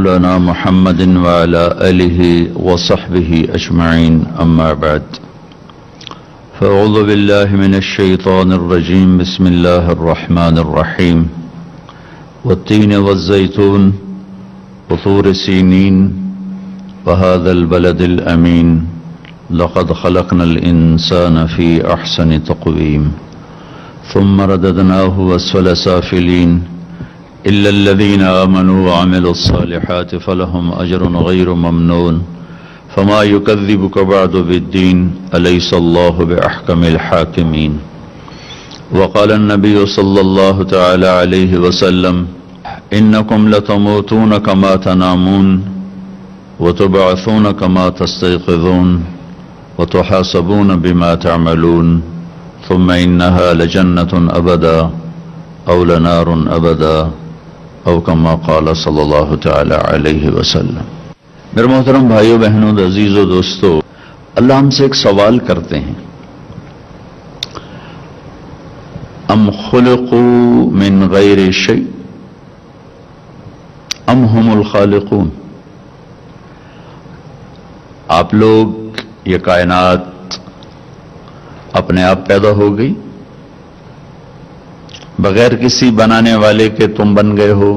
مولانا محمد وعلى آله وصحبه أجمعين أما بعد فأعوذ بالله من الشيطان الرجيم بسم الله الرحمن الرحيم والتين والزيتون وطور سينين وهذا البلد الأمين لقد خلقنا الإنسان في أحسن تقويم ثم رددناه أسفل سافلين إلا الذين آمنوا وعملوا الصالحات فلهم أجر غير ممنون فما يكذبك بعد بالدين أليس الله بأحكم الحاكمين وقال النبي صلى الله تعالى عليه وسلم إنكم لتموتون كما تنامون وتبعثون كما تستيقظون وتحاسبون بما تعملون ثم إنها لجنة أبدا أو لنار أبدا او کما قال صلی اللہ تعالی علیہ وسلم۔ میرے محترم بھائیو بہنوں عزیزو دوستو، اللہ ہم سے ایک سوال کرتے ہیں، ام خلقوا من غیر شیء ام هم الخالقون؟ آپ لوگ، یہ کائنات اپنے آپ پیدا ہو گئی بغیر کسی بنانے والے کے؟ تم بن گئے ہو؟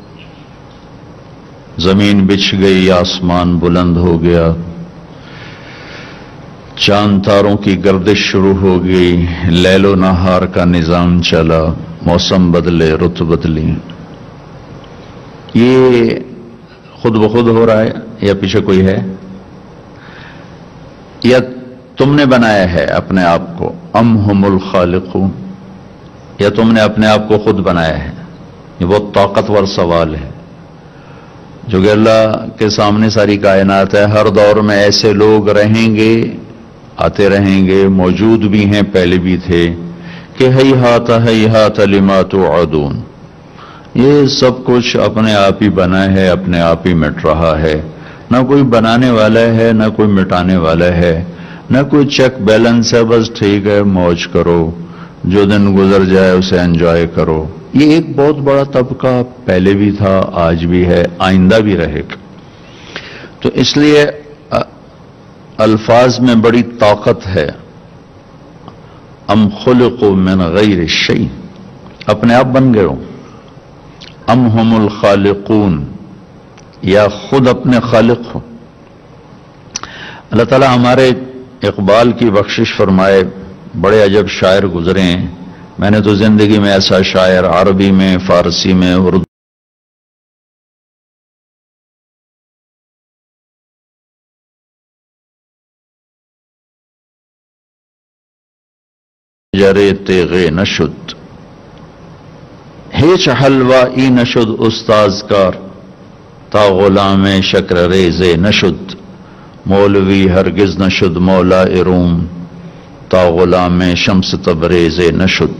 زمین بچھ گئی، آسمان بلند ہو گیا، چاند تاروں کی گردش شروع ہو گئی، لیل و نہار کا نظام چلا، موسم بدلے، رت بدلی، یہ خود بخود ہو رہا ہے یا پیچھے کوئی ہے؟ یا تم نے بنایا ہے اپنے آپ کو؟ ام هم الخالقون؟ یا تم نے اپنے آپ کو خود بنایا ہے؟ یہ بہت طاقتور سوال ہے جو کہ اللہ کے سامنے ساری کائنات ہے۔ ہر دور میں ایسے لوگ رہیں گے، آتے رہیں گے، موجود بھی ہیں، پہلے بھی تھے، کہ ہیہات لما توعدون، یہ سب کچھ اپنے آپ ہی بنا ہے، اپنے آپ ہی مٹ رہا ہے، نہ کوئی بنانے والا ہے، نہ کوئی مٹانے والا ہے، نہ کوئی چیک بیلنس ہے، بس ٹھیک ہے موج کرو، جو دن گزر جائے اسے انجوائے کرو۔ یہ ایک بہت بڑا طبقہ پہلے بھی تھا، آج بھی ہے، آئندہ بھی رہے گا۔ تو اس لیے الفاظ میں بڑی طاقت ہے۔ ام خلقوا من غیر شیء، اپنے آپ بن گئے ہو؟ ام هم الخالقون، یا خود اپنے خالق ہو؟ اللہ تعالی ہمارے اقبال کی بخشش فرمائے، بڑے عجب شاعر گزرے ہیں، میں نے تو زندگی میں ایسا شاعر عربی میں، فارسی میں، اردو جرے تیغے نشد، ہیچ حلوہ ای نشد استاز کار، تا غلام شکر ریزے نشد، مولوی ہرگز نشد مولا روم، تا غلام شمس تبریز نشد۔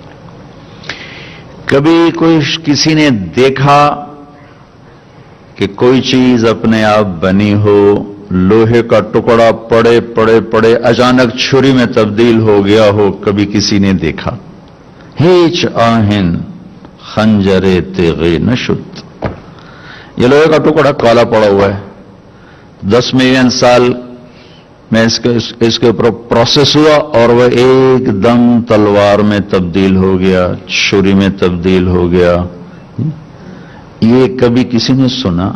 کبھی کسی نے دیکھا کہ کوئی چیز اپنے آپ بنی ہو، لوہے کا ٹکڑا پڑے پڑے پڑے اچانک چھری میں تبدیل ہو گیا ہو؟ کبھی کسی نے دیکھا؟ ہیچ آہن خنجر تیغے نشد، یہ لوہے کا ٹکڑا کالا پڑا ہوا ہے، 10 ملین سال میں اس کے اوپر پروسیس ہوا اور وہ ایک دم تلوار میں تبدیل ہو گیا، چھری میں تبدیل ہو گیا۔ یہ کبھی کسی نے سنا؟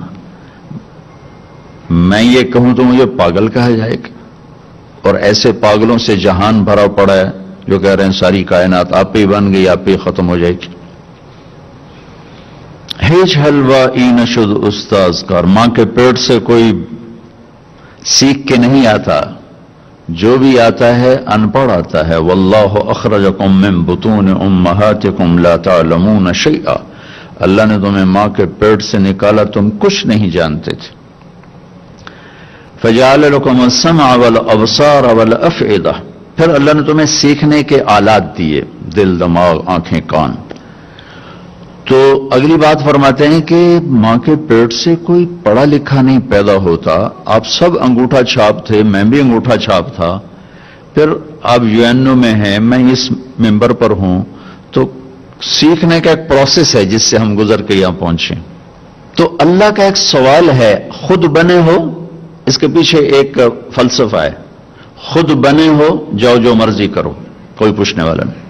میں یہ کہوں تو مجھے پاگل کہا جائے گا، اور ایسے پاگلوں سے جہان بھرا پڑا ہے جو کہہ رہے ہیں ساری کائنات آپ ہی بن گئی، آپ ہی ختم ہو جائے گی۔ ہیچ حلوہ ای نشد استاز کار، ماں کے پیٹ سے کوئی سیکھ کے نہیں آتا، جو بھی آتا ہے ان پڑھ آتا ہے۔ واللہ اخرجکم من بطون امہاتکم لا تعلمون شیئا، اللہ نے تمہیں ماں کے پیٹ سے نکالا، تم کچھ نہیں جانتے تھے۔ فجعل لکم السمع والابصار والافئدہ، پھر اللہ نے تمہیں سیکھنے کے آلات دیے، دل، دماغ، آنکھیں، کان۔ تو اگلی بات فرماتے ہیں کہ ماں کے پیٹ سے کوئی پڑھا لکھا نہیں پیدا ہوتا، آپ سب انگوٹھا چھاپ تھے، میں بھی انگوٹھا چھاپ تھا، پھر آپ UNO میں ہیں، میں اس ممبر پر ہوں، تو سیکھنے کا ایک پروسیس ہے جس سے ہم گزر کے یہاں پہنچے۔ تو اللہ کا ایک سوال ہے، خود بنے ہو، اس کے پیچھے ایک فلسفہ ہے، خود بنے ہو جاؤ جو مرضی کرو، کوئی پوچھنے والا نہیں،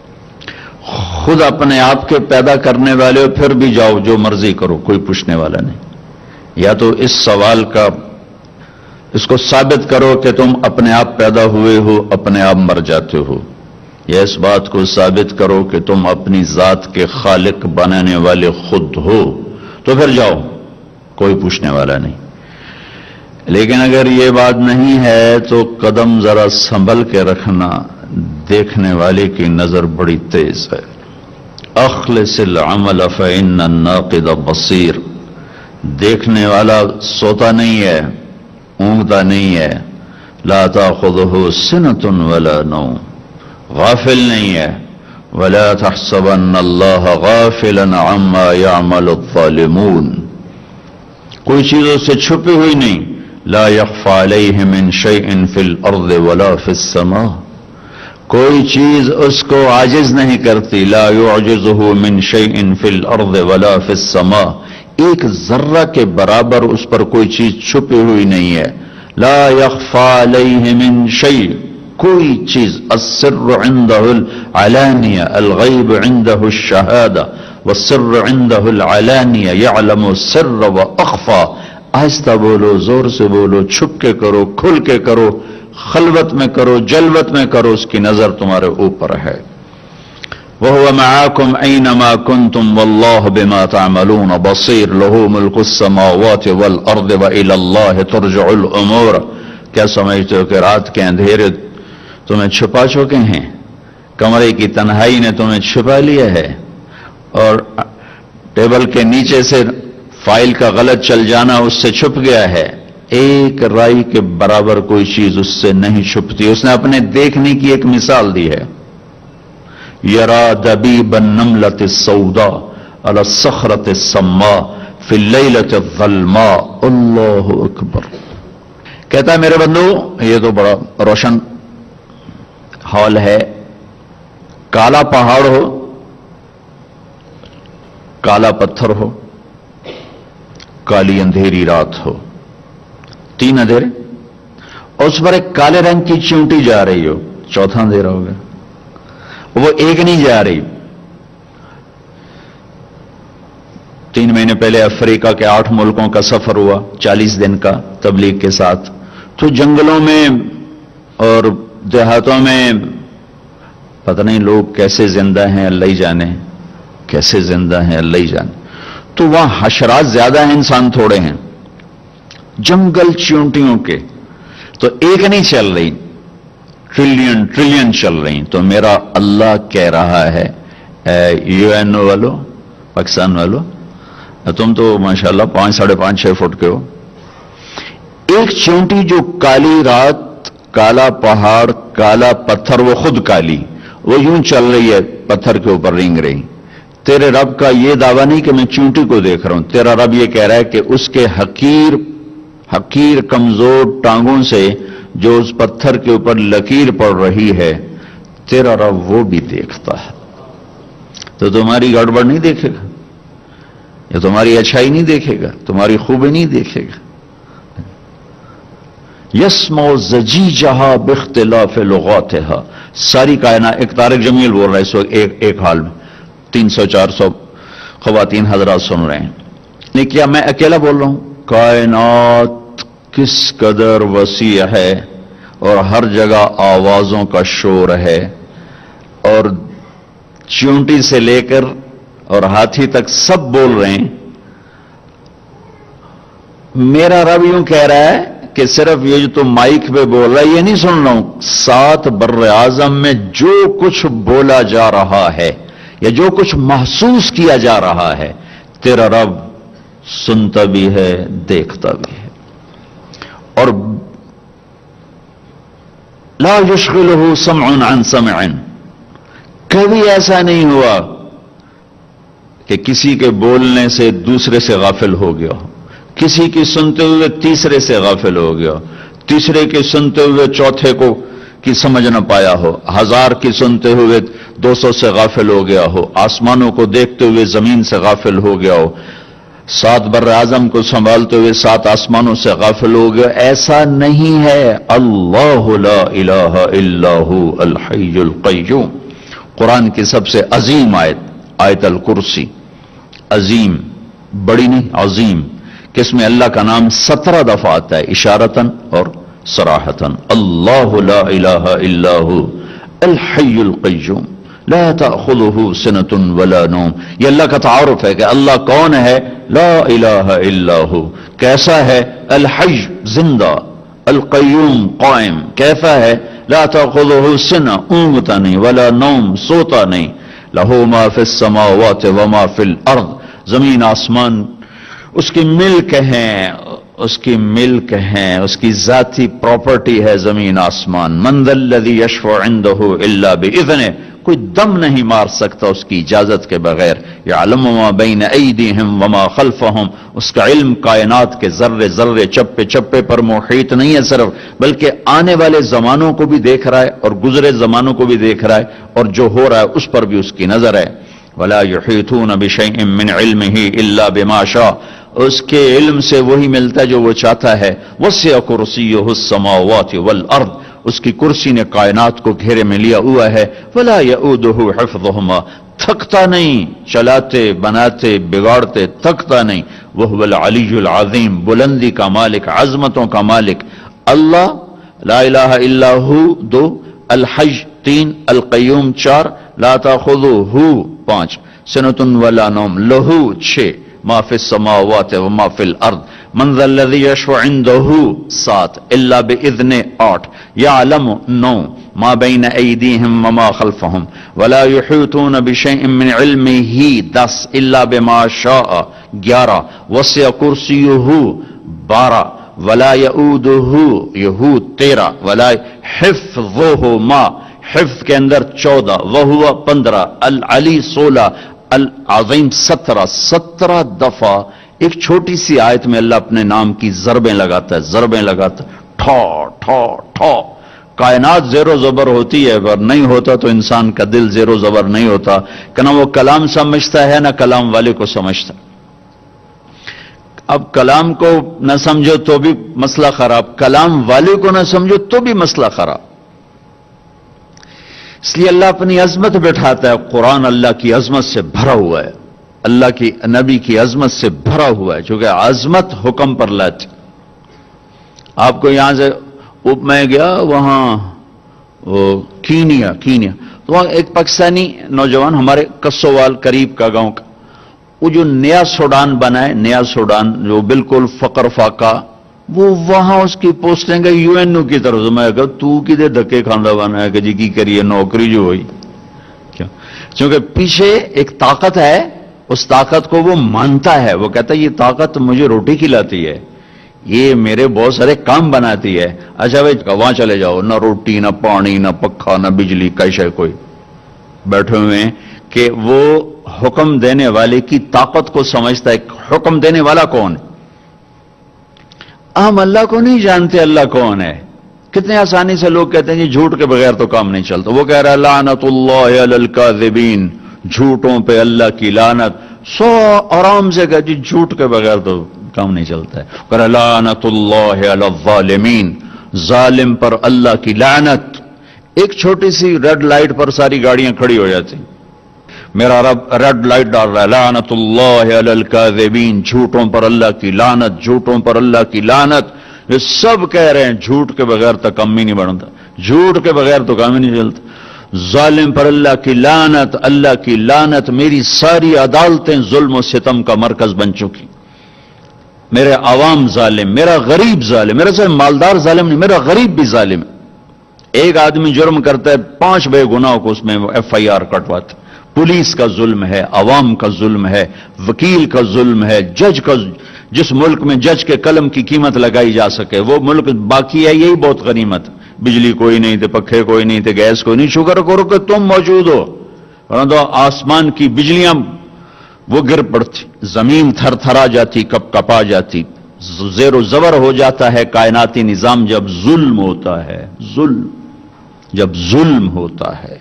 خود اپنے آپ کے پیدا کرنے والے ہو پھر بھی جاؤ جو مرضی کرو، کوئی پوچھنے والا نہیں۔ یا تو اس سوال کا اس کو ثابت کرو کہ تم اپنے آپ پیدا ہوئے ہو، اپنے آپ مر جاتے ہو، یا اس بات کو ثابت کرو کہ تم اپنی ذات کے خالق بنانے والے خود ہو، تو پھر جاؤ، کوئی پوچھنے والا نہیں۔ لیکن اگر یہ بات نہیں ہے تو قدم ذرا سنبھل کے رکھنا، دیکھنے والے کی نظر بڑی تیز ہے۔ اخلص العمل فإن الناقد بصیر، دیکھنے والا سوتا نہیں ہے، اونگتا نہیں ہے، لا تأخذہ سنۃ ولا نوم، غافل نہیں ہے، ولا تحسبن اللہ غافلا عما يعمل الظالمون، کوئی چیز اس سے چھپی ہوئی نہیں، لا يخفى علیہ من شیء فی الارض ولا فی السماء، کوئی چیز اس کو عاجز نہیں کرتی، لا يعجزہ من شیء فی الارض ولا فی السماء، ایک ذرہ کے برابر اس پر کوئی چیز چھپی ہوئی نہیں ہے، لا يخفى علیہ من شیء، کوئی چیز، السر عنده العلانیہ، الغیب عنده الشہادہ، والسر عنده العلانیہ، یعلم السر واخفى، آہستہ بولو، زور سے بولو، چھپ کے کرو، کھل کے کرو، خلوت میں کرو، جلوت میں کرو، اس کی نظر تمہارے اوپر ہے۔ وَهُوَ مَعَاكُمْ أَيْنَمَا كُنْتُمْ وَاللَّهُ بِمَا تَعْمَلُونَ بَصِيرٌ لَهُ مُلْكُ السَّمَاوَاتِ وَالْأَرْضِ وَإِلَى اللَّهِ تُرْجَعُ الْأُمُورُ، کیا سمجھتے ہو کہ رات کے اندھیرے تمہیں چھپا چکے ہیں، کمرے کی تنہائی نے تمہیں چھپا لیا ہے، اور ٹیبل کے نیچے سے فائل کا غلط چل جانا اس سے چھپ گیا ہے، ایک رائی کے برابر کوئی چیز اس سے نہیں چھپتی۔ اس نے اپنے دیکھنے کی ایک مثال دی ہے، یرا دبیب النملۃ السوداء علی الصخرۃ السماء فی اللیلۃ الظلماء، اللہ اکبر۔ کہتا ہے میرے بندو، یہ تو بڑا روشن ہال ہے، کالا پہاڑ ہو، کالا پتھر ہو، کالی اندھیری رات ہو، تین اندھیرے، اور اس پر ایک کالے رنگ کی چیونٹی جا رہی ہو، چوتھا اندھیرا ہو گیا، وہ ایک نہیں جا رہی۔ 3 مہینے پہلے افریقہ کے 8 ملکوں کا سفر ہوا، 40 دن کا تبلیغ کے ساتھ، تو جنگلوں میں اور دیہاتوں میں پتہ نہیں لوگ کیسے زندہ ہیں، اللہ ہی جانے کیسے زندہ ہیں، اللہ ہی جانے، تو وہاں حشرات زیادہ ہیں، انسان تھوڑے ہیں، جنگل چیونٹیوں کے، تو ایک نہیں چل رہی، ٹریلین چل رہی۔ تو میرا اللہ کہہ رہا ہے، UN والو، پاکستان والو، تم تو ماشاءاللہ 5 ساڑھے 5 6 فٹ کے ہو، ایک چیونٹی جو کالی رات، کالا پہاڑ، کالا پتھر، وہ خود کالی، وہ یوں چل رہی ہے پتھر کے اوپر رینگ رہی۔ تیرے رب کا یہ دعویٰ نہیں کہ میں چیونٹی کو دیکھ رہا ہوں، تیرا رب یہ کہہ رہا ہے کہ اس کے حقیر کمزور ٹانگوں سے جو اس پتھر کے اوپر لکیر پڑ رہی ہے، تیرا رب وہ بھی دیکھتا ہے۔ تو تمہاری گڑبڑ نہیں دیکھے گا، یا تمہاری اچھائی نہیں دیکھے گا، تمہاری خوبی نہیں دیکھے گا۔ یسمع زجیجہا باختلاف لغاتہا، ساری کائنات، ایک طارق جمیل بول رہا ہے اس وقت ایک حال میں، 300-400 خواتین حضرات سن رہے ہیں، نہیں کیا میں اکیلا بول رہا ہوں؟ کائنات کس قدر وسیع ہے، اور ہر جگہ آوازوں کا شور ہے، اور چیونٹی سے لے کر اور ہاتھی تک سب بول رہے ہیں۔ میرا رب یوں کہہ رہا ہے کہ صرف یہ جو تم مائک پہ بول رہا ہے یہ نہیں سن رہا ہوں، 7 بر اعظم میں جو کچھ بولا جا رہا ہے یا جو کچھ محسوس کیا جا رہا ہے، تیرا رب سنتا بھی ہے، دیکھتا بھی ہے۔ اور لا یشغلہ سمع عن سمع، کبھی ایسا نہیں ہوا کہ کسی کے بولنے سے دوسرے سے غافل ہو گیا ہو، کسی کی سنتے ہوئے تیسرے سے غافل ہو گیا، تیسرے کی سنتے ہوئے چوتھے کو کی سمجھ نہ پایا ہو، 1000 کی سنتے ہوئے 200 سے غافل ہو گیا ہو، آسمانوں کو دیکھتے ہوئے زمین سے غافل ہو گیا ہو، 7 بر اعظم کو سنبھالتے ہوئے 7 آسمانوں سے غافل ہو گئے. ایسا نہیں ہے. اللہ لا الہ الا ہو الحی القیوم. قرآن کی سب سے عظیم آیت الکرسی. عظیم بڑی نہیں، عظیم، کہ اس میں اللہ کا نام 17 دفعہ آتا ہے اشارتاً اور صراحتاً. اللہ لا الہ الا ہو الحی القیوم لا تأخذہ سنۃ ولا نوم. یہ اللہ کا تعارف ہے کہ اللہ کون ہے. لا الہ الا ہو، کیسا ہے؟ الحی زندہ، القیوم قائم. کیسا ہے؟ لا تأخذہ سنہ اونگتا نہیں، ولا نوم سوتا نہیں. لہو ما فی السماوات وما فی الارض. زمین آسمان اس کی ملک ہیں، اس کی ملک ہیں، اس کی ذاتی پراپرٹی ہے زمین آسمان. من ذا الذی یشفع عنده الا باذنہ. کوئی دم نہیں مار سکتا اس کی اجازت کے بغیر. یعلم ما بین ایدیہم وما خلفہم. اس کا علم کائنات کے ذرے ذرے چپے چپے پر محیط نہیں ہے صرف، بلکہ آنے والے زمانوں کو بھی دیکھ رہا ہے اور گزرے زمانوں کو بھی دیکھ رہا ہے، اور جو ہو رہا ہے اس پر بھی اس کی نظر ہے. ولا یحیطون بشیء من علمہ الا بما شاء. اس کے علم سے وہی ملتا ہے جو وہ چاہتا ہے. وسع کرسیہ السماوات والارض. اس کی کرسی نے کائنات کو گھیرے میں لیا ہوا ہے. ولا یؤودہ حفظہما. تھکتا نہیں، چلاتے بناتے بگاڑتے تھکتا نہیں. وہو العلی العظیم. بلندی کا مالک، عظمتوں کا مالک. اللہ لا الہ الا ہو 2، الحی 3، القیوم 4، لا تأخذہ 5، سنۃ ولا نوم لہو 6، ما فی السماوات وما فی الارض. من ذا الذی یشفع عنده 7، الا باذنہ 8، یعلم 9، ما بین ایدیہم وما خلفہم، ولا یحیطون بشیء من علمہ 10، الا بما شاء 11، وسع کرسیہ 12، ولا یؤودہ یہود 13، ولا حفظہما حفظ کے اندر 14، وہو 15، العلی 16، العظیم 17 دفعہ. ایک چھوٹی سی آیت میں اللہ اپنے نام کی ضربیں لگاتا ہے، ضربیں لگاتا ہے. ٹھو ٹھو ٹھو. کائنات زیر و زبر ہوتی ہے، اگر نہیں ہوتا تو انسان کا دل زیر و زبر نہیں ہوتا کہ نہ وہ کلام سمجھتا ہے نہ کلام والے کو سمجھتا. اب کلام کو نہ سمجھو تو بھی مسئلہ خراب، کلام والے کو نہ سمجھو تو بھی مسئلہ خراب. اس لیے اللہ اپنی عظمت بٹھاتا ہے. قرآن اللہ کی عظمت سے بھرا ہوا ہے، اللہ کی نبی کی عظمت سے بھرا ہوا ہے، چونکہ عظمت حکم پر لاتی. آپ کو یہاں سے میں گیا وہاں کینیا تو وہاں ایک پاکستانی نوجوان ہمارے کسووال قریب کا گاؤں کا، وہ جو نیا سوڈان بنا ہے، نیا سوڈان جو بالکل فقر فاقہ، وہ وہاں اس کی پوسٹنگ ہے یو این او کی طرف سے. میں کہا تو کدے دھکے کھاندہ بنا ہے کہ جی کی کریے نوکری جو ہوئی کیا، چونکہ پیچھے ایک طاقت ہے، اس طاقت کو وہ مانتا ہے. وہ کہتا ہے یہ طاقت مجھے روٹی کھلاتی ہے، یہ میرے بہت سارے کام بناتی ہے. اچھا بھائی وہاں چلے جاؤ، نہ روٹی نہ پانی نہ پکھا نہ بجلی کا شے کوئی. بیٹھے ہوئے ہیں کہ وہ حکم دینے والے کی طاقت کو سمجھتا ہے. حکم دینے والا کون ہے؟ ہم اللہ کو نہیں جانتے اللہ کون ہے. کتنے آسانی سے لوگ کہتے ہیں جی جھوٹ کے بغیر تو کام نہیں چلتا. وہ کہہ رہا ہے لعنت اللہ علی الکاذبین، جھوٹوں پہ اللہ کی لعنت. سو آرام سے کہا جی جھوٹ کے بغیر تو کام نہیں چلتا ہے. کہہ رہا لعنت اللہ علی الظالمین، ظالم پر اللہ کی لعنت. ایک چھوٹی سی ریڈ لائٹ پر ساری گاڑیاں کھڑی ہو جاتی. میرا رب ریڈ لائٹ ڈال رہا ہے، لعنت اللہ علی الکاذبین، جھوٹوں پر اللہ کی لعنت، جھوٹوں پر اللہ کی لعنت. یہ سب کہہ رہے ہیں جھوٹ کے بغیر تو کام ہی نہیں بنتا، جھوٹ کے بغیر تو کام ہی نہیں چلتا. ظالم پر اللہ کی لعنت، اللہ کی لعنت. میری ساری عدالتیں ظلم و ستم کا مرکز بن چکی. میرے عوام ظالم، میرا غریب ظالم، میرا صرف مالدار ظالم نہیں، میرا غریب بھی ظالم ہے. ایک آدمی جرم کرتا ہے 5 بے گناہ کو اس میں ایف آئی آر کٹواتا. پولیس کا ظلم ہے، عوام کا ظلم ہے، وکیل کا ظلم ہے، جج کا. جس ملک میں جج کے قلم کی قیمت لگائی جا سکے وہ ملک باقی ہے، یہی بہت غنیمت. بجلی کوئی نہیں تھے، پکھے کوئی نہیں تھے، گیس کوئی نہیں. شکر کرو کہ تم موجود ہو، ورنہ تو آسمان کی بجلیاں وہ گر پڑتی، زمین تھر تھرا جاتی، کپ کپا جاتی، زیر و زبر ہو جاتا ہے کائناتی نظام جب ظلم ہوتا ہے. جب ظلم ہوتا ہے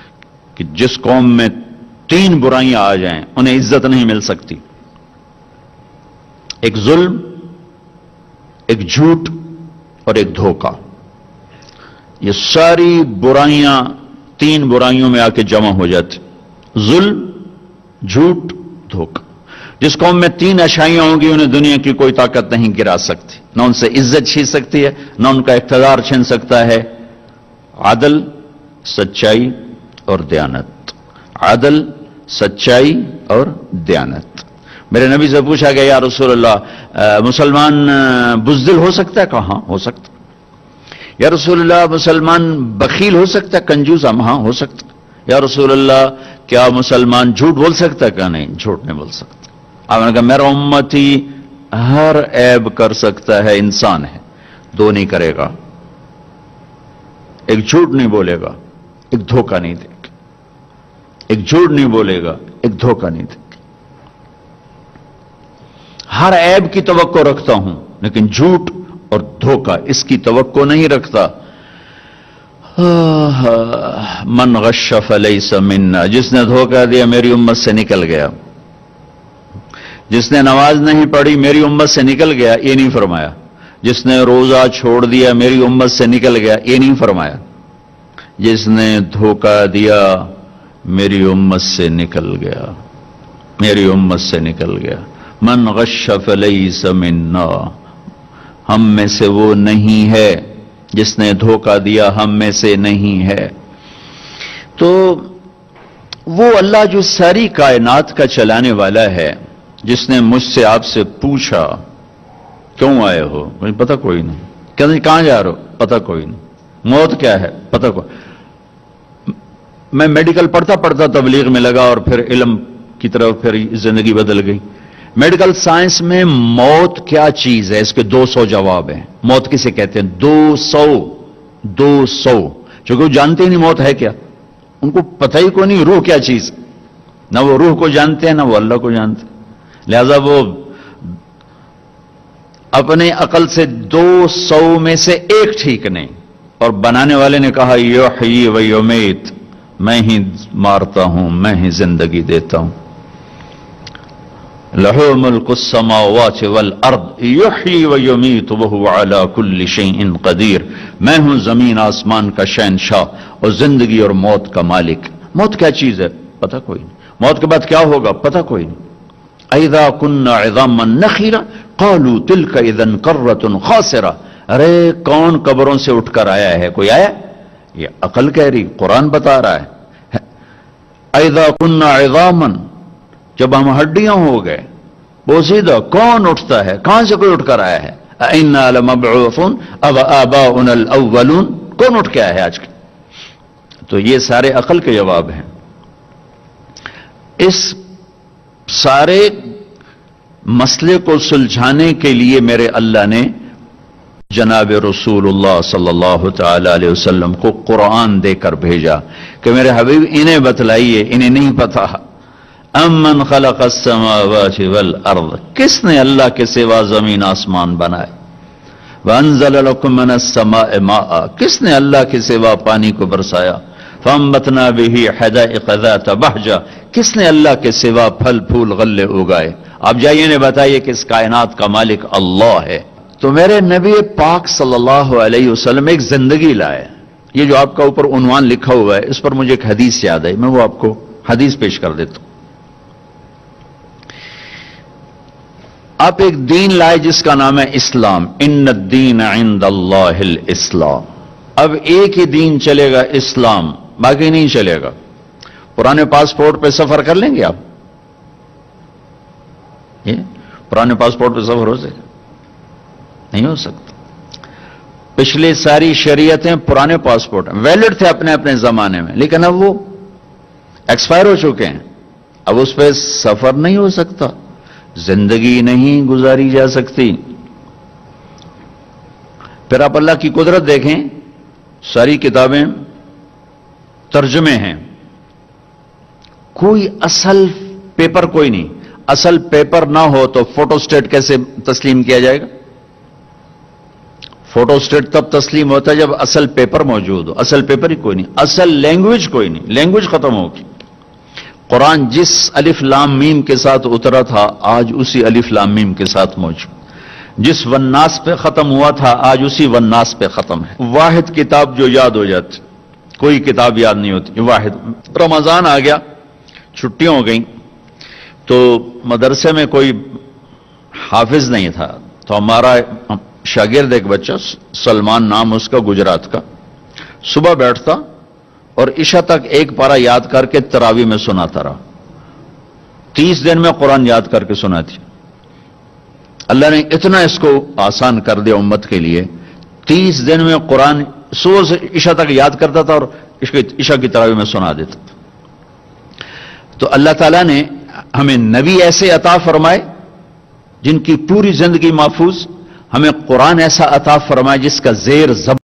کہ جس قوم میں 3 برائیاں آ جائیں انہیں عزت نہیں مل سکتی. ایک ظلم، ایک جھوٹ اور ایک دھوکہ. یہ ساری برائیاں 3 برائیوں میں آ کے جمع ہو جاتی. ظلم، جھوٹ، دھوکہ. جس قوم میں 3 اشیاء ہوں گی انہیں دنیا کی کوئی طاقت نہیں گرا سکتی. نہ ان سے عزت چھین سکتی ہے، نہ ان کا اقتدار چھین سکتا ہے. عدل، سچائی اور دیانت. عدل، سچائی اور دیانت. میرے نبی سے پوچھا گیا یا رسول اللہ مسلمان بزدل ہو سکتا ہے؟ کہا ہاں ہو سکتا. یا رسول اللہ مسلمان بخیل ہو سکتا ہے، کنجوس؟ ہاں ہو سکتا. یا رسول اللہ کیا مسلمان جھوٹ بول سکتا ہے؟ کہا نہیں، جھوٹ نہیں بول سکتا. آپ نے کہا میرا امتی ہر عیب کر سکتا ہے، انسان ہے، 2 نہیں کرے گا. ایک جھوٹ نہیں بولے گا، ایک دھوکہ نہیں دے گا. ایک جھوٹ نہیں بولے گا، ایک دھوکہ نہیں دے گا. ہر عیب کی توقع رکھتا ہوں لیکن جھوٹ اور دھوکہ اس کی توقع نہیں رکھتا. من غش فلیس منا. جس نے دھوکہ دیا میری امت سے نکل گیا. جس نے نماز نہیں پڑھی میری امت سے نکل گیا، یہ نہیں فرمایا. جس نے روزہ چھوڑ دیا میری امت سے نکل گیا، یہ نہیں فرمایا. جس نے دھوکہ دیا میری امت سے نکل گیا، میری امت سے نکل گیا. من غش فلیس منا. ہم میں سے وہ نہیں ہے جس نے دھوکہ دیا، ہم میں سے نہیں ہے. تو وہ اللہ جو ساری کائنات کا چلانے والا ہے، جس نے مجھ سے آپ سے پوچھا کیوں آئے ہو؟ مجھے پتہ کوئی نہیں. کہاں جا رہے ہو؟ پتہ کوئی نہیں. موت کیا ہے؟ پتہ کوئی. میں میڈیکل پڑھتا تبلیغ میں لگا اور پھر علم کی طرف پھر زندگی بدل گئی. میڈیکل سائنس میں موت کیا چیز ہے، اس کے 200 جواب ہیں. موت کسے کہتے ہیں؟ 200 جو کہ وہ جانتے ہی نہیں موت ہے کیا. ان کو پتہ ہی کوئی نہیں روح کیا چیز. نہ وہ روح کو جانتے ہیں نہ وہ اللہ کو جانتے ہیں. لہذا وہ اپنے عقل سے 200 میں سے ایک ٹھیک نہیں. اور بنانے والے نے کہا یحیی و یمیت، میں ہی مارتا ہوں، میں ہی زندگی دیتا ہوں. لہ ملک السماوات والارض یحیی و یمیت وہو علی کل شیء قدیر. میں ہوں زمین آسمان کا شہنشاہ اور زندگی اور موت کا مالک. موت کیا چیز ہے؟ پتہ کوئی نہیں. موت کے بعد کیا ہوگا؟ پتہ کوئی نہیں. اذا كنا عظاما نخرا قالوا تلك اذا كرة خاسرة. ارے کون قبروں سے اٹھ کر آیا ہے؟ کوئی آیا؟ یہ عقل کہہ رہی، قرآن بتا رہا ہے. اذا كنا عظاما، جب ہم ہڈیاں ہو گئے بوسیدہ، کون اٹھتا ہے؟ کہاں سے کوئی اٹھ کر آیا ہے؟ انا لمبعوثون اب آباؤنا الاولون. کون اٹھ کے آیا ہے آج کے؟ تو یہ سارے عقل کے جواب ہیں. اس سارے مسئلے کو سلجھانے کے لیے میرے اللہ نے جناب رسول اللہ صلی اللہ تعالی علیہ وسلم کو قرآن دے کر بھیجا کہ میرے حبیب انہیں بتلائیے، انہیں نہیں پتا. امن خلق السماوات والارض، کس نے اللہ کے سوا زمین آسمان بنائے؟ وانزل لکم من السماء ماء، کس نے اللہ کے سوا پانی کو برسایا؟ فانبتنا به حدائق ذات بہجہ، کس نے اللہ کے سوا پھل پھول غلے اگائے؟ آپ جائیے نے بتائیے کہ اس کائنات کا مالک اللہ ہے. تو میرے نبی پاک صلی اللہ علیہ وسلم ایک زندگی لائے. یہ جو آپ کا اوپر عنوان لکھا ہوا ہے اس پر مجھے ایک حدیث یاد آئی، میں وہ آپ کو حدیث پیش کر دیتا ہوں. آپ ایک دین لائے جس کا نام ہے اسلام. ان الدین عند اللہ الاسلام. اب ایک ہی دین چلے گا، اسلام، باقی نہیں چلے گا. پرانے پاسپورٹ پہ سفر کر لیں گے آپ؟ یہ پرانے پاسپورٹ پہ سفر ہو سکے؟ نہیں ہو سکتا. پچھلے ساری شریعتیں پرانے پاسپورٹ ویلڈ تھے اپنے اپنے زمانے میں، لیکن اب وہ ایکسپائر ہو چکے ہیں. اب اس پہ سفر نہیں ہو سکتا، زندگی نہیں گزاری جا سکتی. پھر آپ اللہ کی قدرت دیکھیں، ساری کتابیں ترجمے ہیں، کوئی اصل پیپر کوئی نہیں. اصل پیپر نہ ہو تو فوٹو سٹیٹ کیسے تسلیم کیا جائے گا؟ فوٹو سٹیٹ تب تسلیم ہوتا ہے جب اصل پیپر موجود ہو. اصل پیپر ہی کوئی نہیں، اصل لینگویج کوئی نہیں، لینگویج ختم ہوگی. قرآن جس الف لام میم کے ساتھ اترا تھا آج اسی الف لام میم کے ساتھ موجود، جس والناس پہ ختم ہوا تھا آج اسی والناس پہ ختم ہے۔ واحد کتاب جو یاد ہو جاتی، کوئی کتاب یاد نہیں ہوتی، واحد۔ رمضان آ گیا، چھٹیاں ہو گئیں، تو مدرسے میں کوئی حافظ نہیں تھا، تو ہمارا شاگرد ایک بچہ سلمان نام اس کا، گجرات کا، صبح بیٹھتا اور عشاء تک ایک پارہ یاد کر کے تراویح میں سناتا رہا۔ 30 دن میں قرآن یاد کر کے سناتی۔ اللہ نے اتنا اس کو آسان کر دیا امت کے لیے، 30 دن میں قرآن صبح سے عشاء تک یاد کرتا تھا اور عشاء کی تراویح میں سنا دیتا تھا۔ تو اللہ تعالیٰ نے ہمیں نبی ایسے عطا فرمائے جن کی پوری زندگی محفوظ، ہمیں قرآن ایسا عطا فرمائے جس کا زیر زبر